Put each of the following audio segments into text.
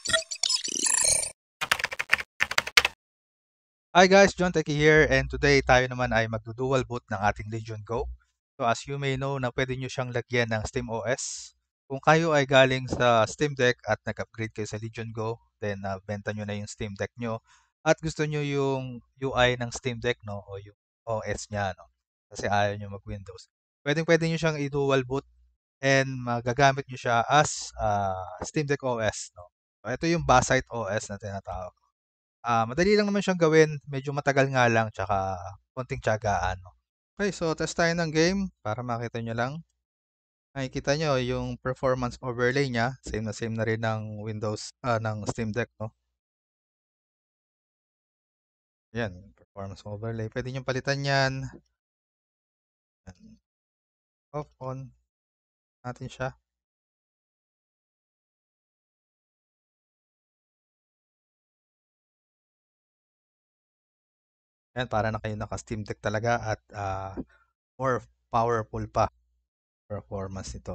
Hi guys, John Techie here, and today tayo naman ay magdudual boot ng ating Legion Go. So as you may know na pwede nyo siyang lagyan ng SteamOS. Kung kayo ay galing sa Steam Deck at nag-upgrade kayo sa Legion Go, then benta nyo na yung Steam Deck nyo at gusto nyo yung UI ng Steam Deck, no, o yung OS niya, no, kasi ayaw nyo mag-Windows. Pwede nyo siyang i-dual boot and magagamit nyo siya as Steam Deck OS, no. So ito yung Basite OS na tinatawag. Madali lang naman siyang gawin, medyo matagal nga lang, tsaka konting tiyagaan, no? Okay, so test tayo ng game para makita nyo lang. Makikita nyo yung performance overlay niya, same na rin ng Windows, ng Steam Deck, no? Yan, performance overlay. Pwede nyo palitan yan. Yan. Off, on natin siya. Yan, para na kayo naka Steam Deck talaga at more powerful pa performance nito.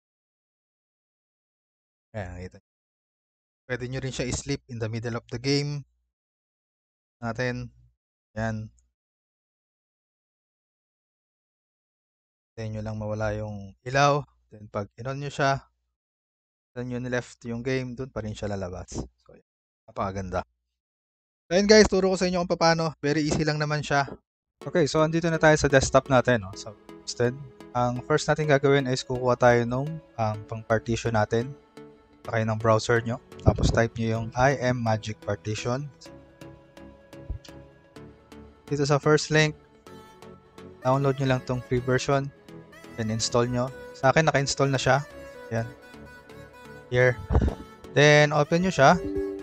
Ayan, nakita nyo. Pwede nyo rin siya i-sleep in the middle of the game natin. Yan. Hintayin nyo lang mawala yung ilaw. Then pag in-on nyo siya, then nyo left yung game, dun pa rin siya lalabas. So, yan. Napakaganda. So, yun guys, turo ko sa inyo kung paano. Very easy lang naman siya. Okay, so andito na tayo sa desktop natin. No? So, instead, ang first natin gagawin is kukuha tayo nung pang partition natin. Sa kayo ng browser nyo. Tapos type nyo yung Magic Partition. Dito sa first link, download nyo lang tong free version. Then install nyo. Sa akin, naka-install na siya. Ayan. Here. Then, open nyo siya.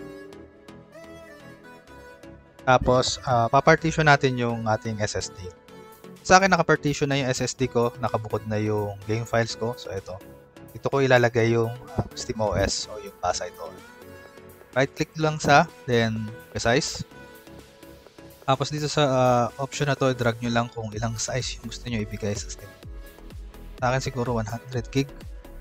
Tapos, papartition natin yung ating SSD. Sa akin, nakapartition na yung SSD ko. Nakabukod na yung game files ko. So, ito. Ito ko ilalagay yung SteamOS o yung Basite OS. Right-click lang sa, then, resize. Tapos, dito sa option na to, drag nyo lang kung ilang size yung gusto nyo ibigay sa Steam. Sa akin, siguro 100 gig.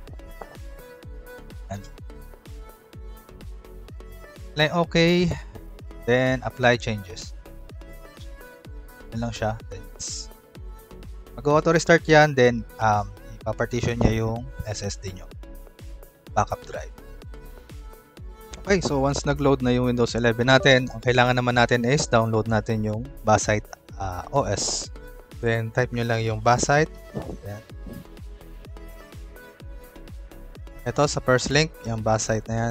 Click OK. Then, apply changes. Yan lang siya. Then, mag-auto restart yan. Then, ipapartition niya yung SSD nyo. Backup drive. Okay, so once nag-load na yung Windows 11 natin, ang kailangan naman natin is download natin yung Basite OS. Then, type nyo lang yung Basite. Yan. Ito sa first link, yung Basite na yan.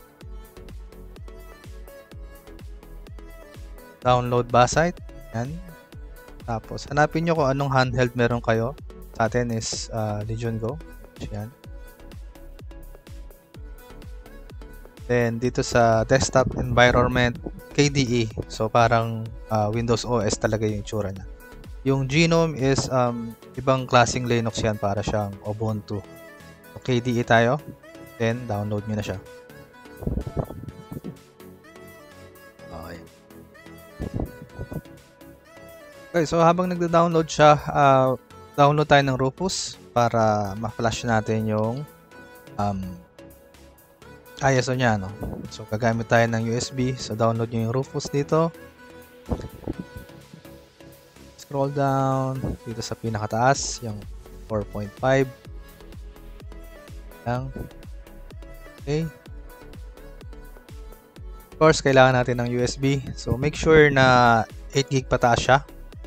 Download Basite. Yan. Tapos, hanapin nyo kung anong handheld meron kayo. Sa atin is Legion Go. Yan. Then, dito sa desktop environment, KDE. So, parang Windows OS talaga yung itsura niya. Yung Genome is ibang klaseng Linux yan, para siyang Ubuntu. So, KDE tayo. Then, download nyo na siya. Okay, so habang nagda-download siya, download tayo ng Rufus para ma-flash natin yung ISO niya, no? So, gagamit tayo ng USB. So, download nyo yung Rufus dito. Scroll down dito sa pinakataas, yung 4.5. Lang. Okay. Of course, kailangan natin ng USB. So, make sure na 8 gig pataas siya.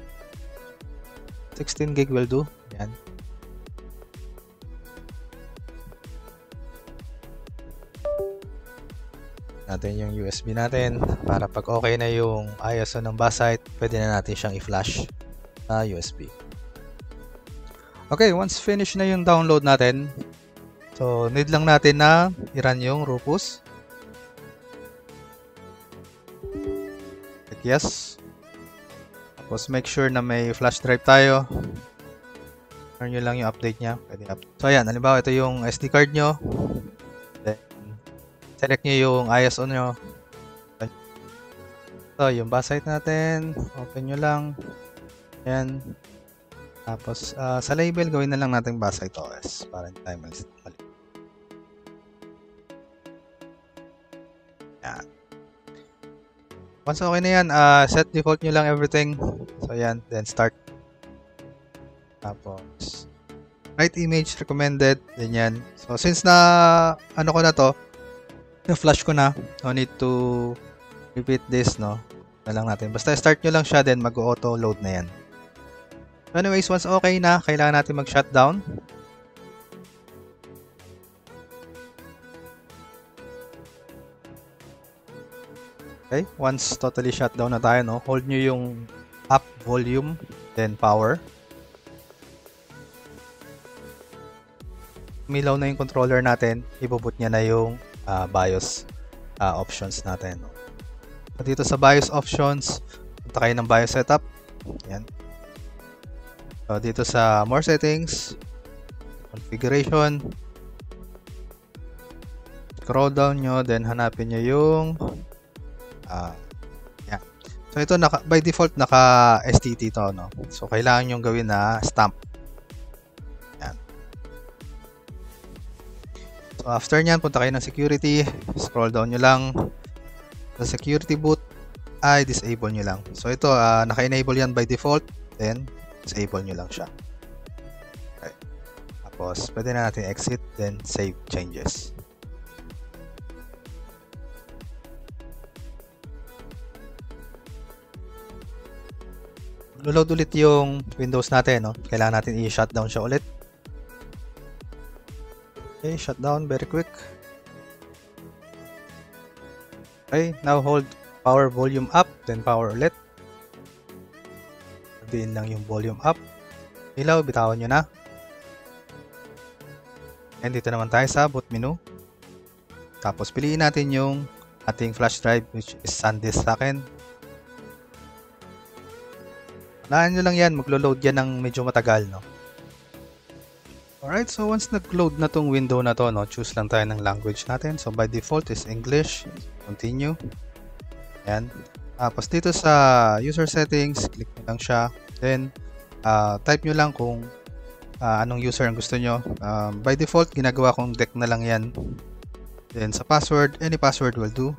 16 gig will do. Yan. Natin yung USB natin para pag okay na yung ISO ng Basite, pwede na natin siyang i-flash sa USB. Okay, once finish na yung download natin, so need lang natin na i-run yung Rufus. Click yes. Tapos make sure na may flash drive tayo. Turn nyo lang yung update niya. Pwede update. So ayan, halimbawa ito yung SD card nyo. Then, select nyo yung ISO nyo. So yung Basite natin, open nyo lang. Ayan. Tapos sa label, gawin na lang natin Basite OS para hindi tayo mali. Yan. Once okay na yan, set default nyo lang everything. So yan, then start. Tapos right image recommended, ganyan. So since na ano ko na to, na-flash ko na, no need to repeat this, no? Na lang natin. Basta start nyo lang siya, then mag-auto load na yan. So anyways, once okay na, kailangan natin mag-shutdown. Okay, once totally shut down na tayo, no, hold nyo yung up volume, then power. Umilaw na yung controller natin, ibuboot niya na yung BIOS options natin. No? So, dito sa BIOS options, punta kayo ng BIOS setup. Yan. So, dito sa more settings, configuration, scroll down nyo, then hanapin nyo yung yan. So ito by default naka STT to, no. So kailangan yung gawin na stamp. Yan. So after nyan, punta kayo ng security, scroll down nyo lang. Sa security boot ay disable nyo lang. So ito naka-enable yan by default, then disable nyo lang siya. Okay. Tapos pwede na natin exit, then save changes. Load ulit yung Windows natin, no? Kailangan natin i-shutdown siya ulit. Okay, shutdown very quick. Okay, now hold power volume up, then power ulit. Sabihin lang yung volume up. Ilaw, bitawan nyo na. And dito naman tayo sa boot menu. Tapos piliin natin yung ating flash drive, which is SanDisk sa akin. Naan nyo lang yan, maglo-load yan ng medyo matagal, no? Alright, so once nag-load na tong window na to, no, choose lang tayo ng language natin. So by default is English. Continue. Yan. Tapos dito sa user settings, click nyo lang siya. Then, type nyo lang kung anong user ang gusto nyo. By default, ginagawa kong deck na lang yan. Then sa password, any password will do.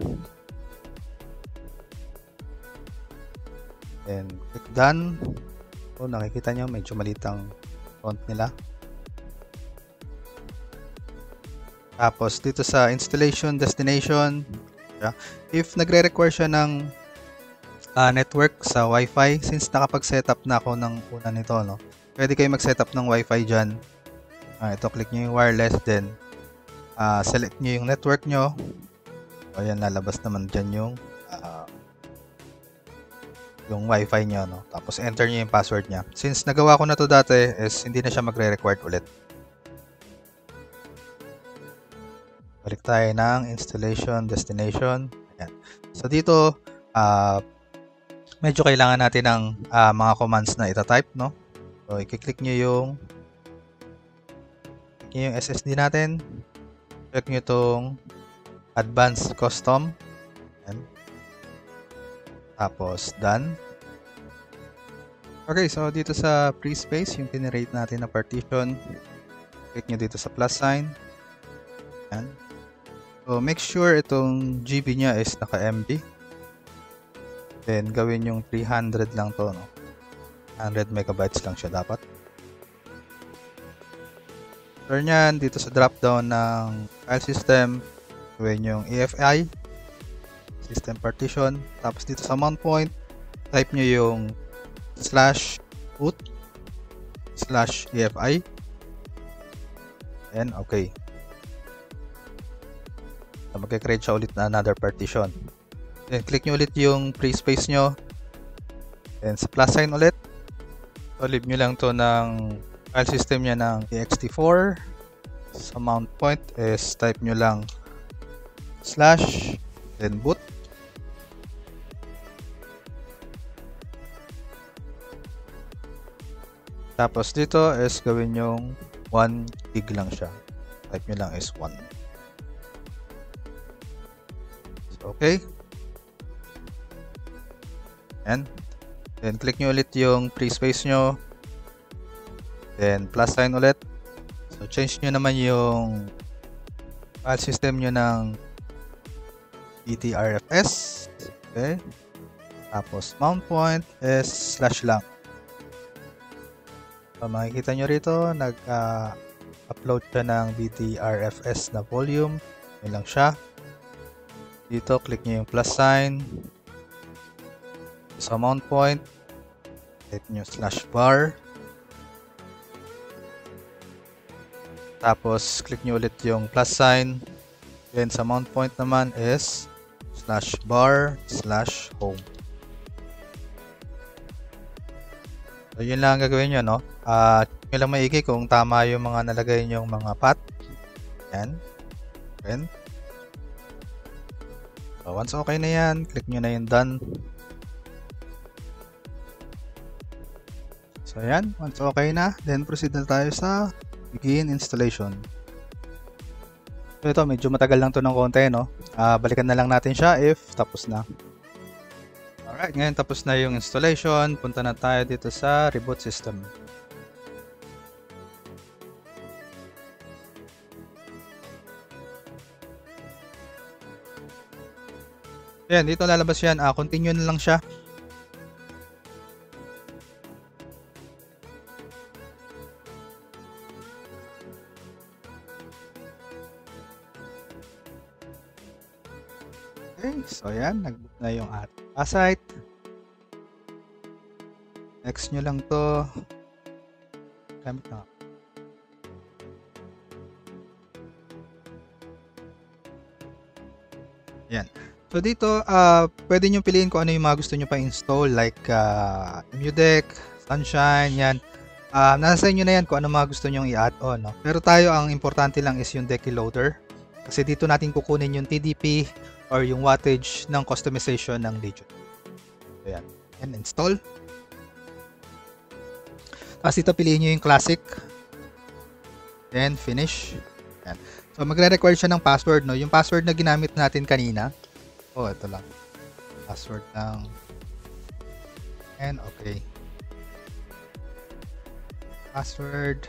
Then click done. So nakikita nyo medyo maliit ang font nila. Tapos dito sa installation destination, if nagre-require siya ng network sa Wi-Fi, since nakapag-setup na ako ng una nito, no, pwede kayo mag-setup ng Wi-Fi dyan. Ito, click nyo yung wireless, then select nyo yung network nyo. O yan, lalabas naman dyan yung Wi-Fi nyo, no? Tapos enter nyo yung password nya. Since nagawa ko na to dati, is hindi na siya magre-required ulit. Balik tayo ng installation destination. Ayan. So dito, medyo kailangan natin ng mga commands na ita-type, no? So i-click nyo yung SSD natin. Click nyo itong advanced custom. Ayan. Tapos done. Okay, so dito sa free space, yung generate natin na partition, click nyo dito sa plus sign. Ayan. So make sure itong GB nya is naka MB. Then gawin yung 300 lang to, no? 100 megabytes lang siya dapat. After nyan, dito sa drop down ng file system, gawin yung EFI system partition. Tapos dito sa mount point, type nyo yung /boot/EFI. And okay. So, magkakreate siya ulit na another partition. Then click nyo ulit yung free space nyo. Then sa plus sign ulit. So leave nyo lang to ng file system nya ng ext4. Sa mount point is type nyo lang / then boot. Tapos dito is gawin yung 1 gig lang siya. Type nyo lang is 1. So, okay. And then click nyo ulit yung free space nyo. Then plus sign ulit. So change nyo naman yung file system nyo ng BTRFS. Okay. Tapos mount point is slash lang. So makikita nyo rito, nag-upload siya ng BTRFS na volume. Yun lang siya. Dito, click nyo yung plus sign. Sa mount point, hit nyo slash bar. Tapos, click nyo ulit yung plus sign. Then, sa mount point naman is slash bar slash home. So, yun lang ang gagawin nyo, no? Check nyo lang maigi kung tama yung mga nalagay nyong mga path. Yan. Then, so, once okay na yan, click nyo na yung done. So, yan. Once okay na, then proceed na tayo sa begin installation. So, ito, medyo matagal lang to ng konti, no? Balikan na lang natin siya if tapos na. Alright, ngayon tapos na yung installation. Punta na tayo dito sa reboot system. Ayan, dito lalabas yan. Continue na lang siya. Okay, so ayan, nag-boot na yung ating site. Next nyo lang to. Gamit na. Ayan. So dito, pwede nyo piliin kung ano yung mga gusto nyo pa install, like EmuDeck, Sunshine, yan. Nasa inyo na yan kung ano mga gusto nyo i-add on. No? Pero tayo, ang importante lang is yung Decky Loader. Kasi dito natin kukunin yung TDP or yung wattage ng customization ng Legion. So yan. And install. Tapos dito piliin nyo yung Classic. Then finish. Yan. So magre-require siya ng password. No? Yung password na ginamit natin kanina. Oh, ito lang. Password ng and okay. Password.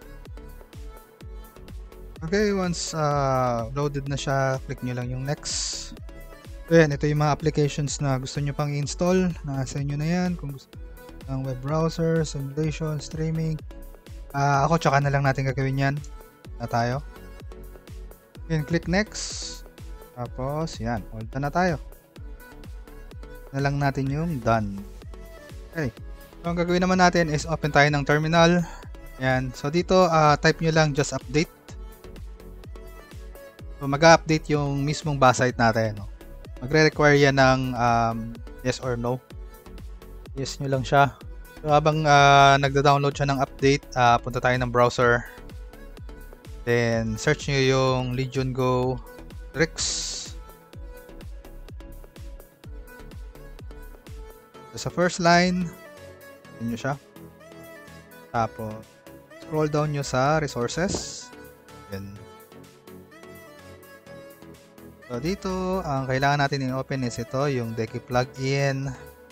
Okay, once loaded na siya, click nyo lang yung next. So yan, ito yung mga applications na gusto nyo pang i-install. Nasa inyo na yan. Kung gusto ng web browser, simulation, streaming. Ako, tsaka na lang natin gagawin yan. Na tayo. Then, click next. Tapos, yan. Hold na tayo. Na lang natin yung done. Okay. So, ang gagawin naman natin is open tayo ng terminal. Yan. So, dito, type nyo lang just update. So, mag-update yung mismong bus site natin. No? Magre-require yan ng yes or no. Yes nyo lang siya. So, habang nagda-download siya ng update, punta tayo ng browser. Then, search nyo yung Legion Go Tricks. So, sa first line, yun nyo siya. Tapos, scroll down nyo sa resources. Then, so, dito, ang kailangan natin i-open is ito, yung Decky plugin.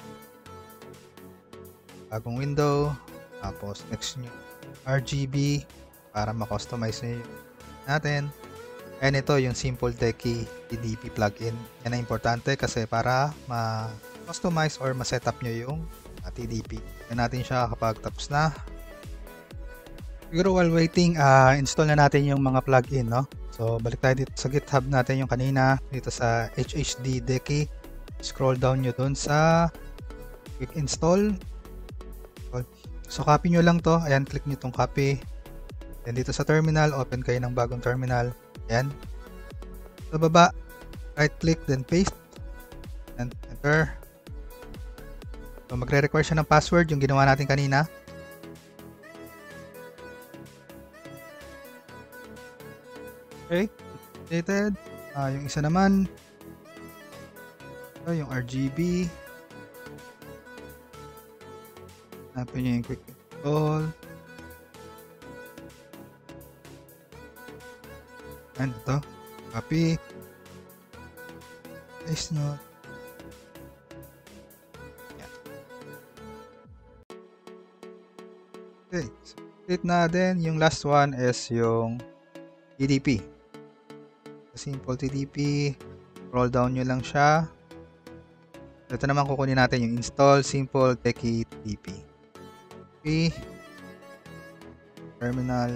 Bagong window. Tapos, next nyo, RGB para ma-customize nyo natin. And ito, yung Simple Decky TDP plugin. Yan ang importante kasi para ma-customize or ma-setup nyo yung TDP. Yan natin siya kapag tapos na. Siguro while waiting, install na natin yung mga plugin, no? So, balik tayo dito sa GitHub natin yung kanina. Dito sa HHD Decky. Scroll down nyo dun sa Quick Install. So, copy nyo lang to. Ayan, click nyo tong copy. Then, dito sa terminal, open kayo ng bagong terminal. Ayan. Sa baba, right click, then paste. And enter. So, magre-require siya ng password, yung ginawa natin kanina. Okay. Updated. Yung isa naman. Yung RGB. Hanapin nyo yung quick install. And ito. Copy. Paste nyo. Yan. Okay. So, update na din. Yung last one is yung TDP. Simple TDP. Scroll down nyo lang siya. Ito naman kukunin natin yung install simple techie tp. Okay. Terminal.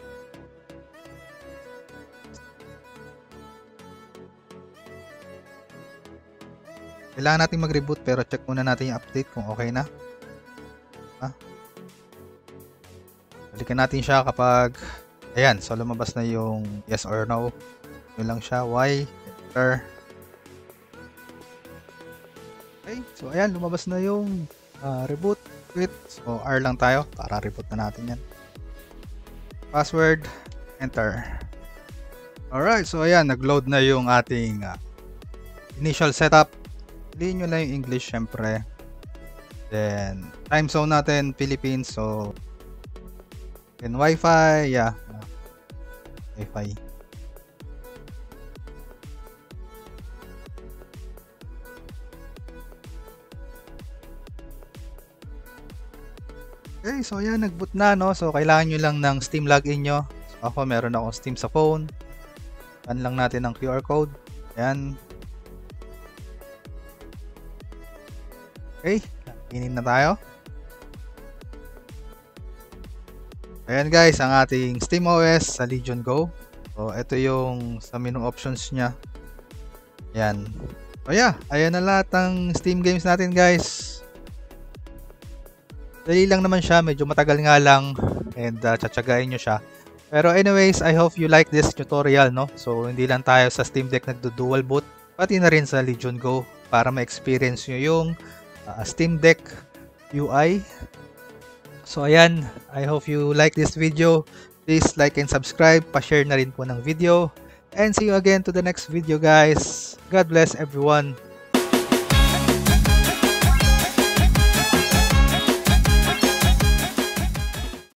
Kailangan natin mag-reboot pero check muna natin yung update kung okay na. Balikan natin siya kapag ayan, so lumabas na yung yes or no. Yun lang siya, Y, enter. Okay, so ayan, lumabas na yung reboot, quit. So R lang tayo para reboot na natin yan. Password, enter. Alright, so ayan, nag-load na yung ating initial setup. Piliin nyo lang yung English syempre. Then, time zone natin, Philippines. So, then Wi-Fi, yeah. Wi-Fi. Okay, so ayan, nag-boot na, no? So, kailangan nyo lang ng Steam login nyo. So, ako, meron akong Steam sa phone. Scan lang natin ang QR code. Ayan. Okay, login na tayo. Ayan guys, ang ating SteamOS sa Legion Go. So, ito yung sa menu options niya. Ayan. So, yeah, ayan na lahat ng Steam games natin guys. Dali lang naman siya, medyo matagal nga lang and tsatsagain nyo siya. Pero anyways, I hope you like this tutorial, no? So, hindi lang tayo sa Steam Deck nagdo-dual boot, pati na rin sa Legion Go para ma-experience nyo yung Steam Deck UI. So ayan, I hope you like this video. Please like and subscribe, pa-share na rin po ng video. And see you again to the next video guys. God bless everyone.